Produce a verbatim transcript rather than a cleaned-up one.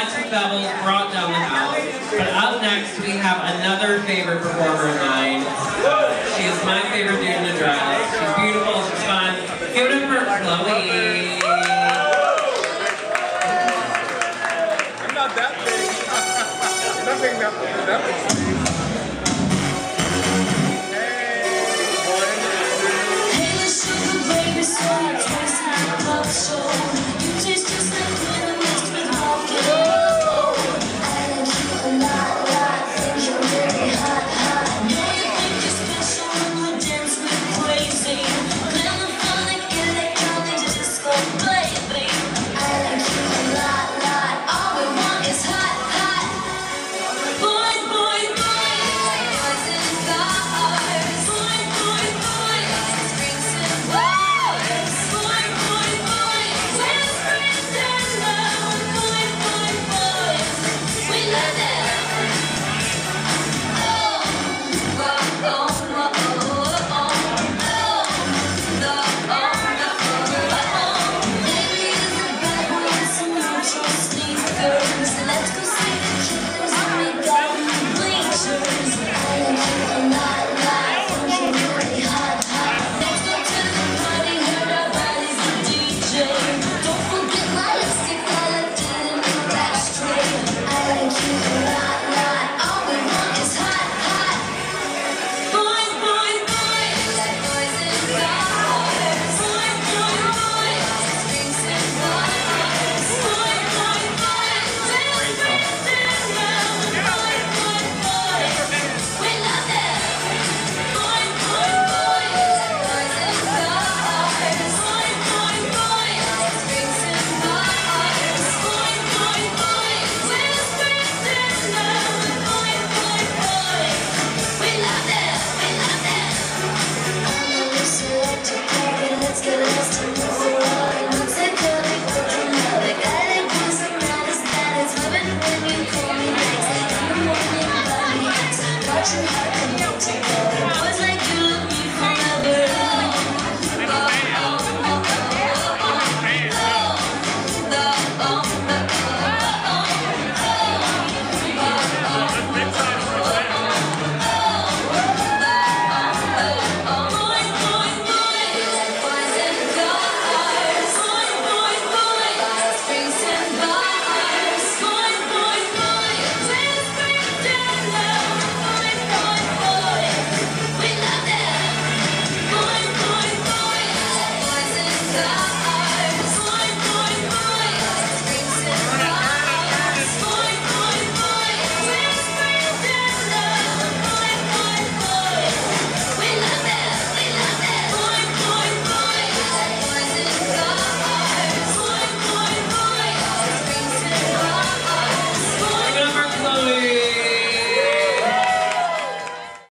massive bevels brought down the house. But up next, we have another favorite performer of mine. Uh, she is my favorite dude in a dress. She's beautiful, she's fun. Give it up for Khloe. I'm not that big. Nothing that, that big.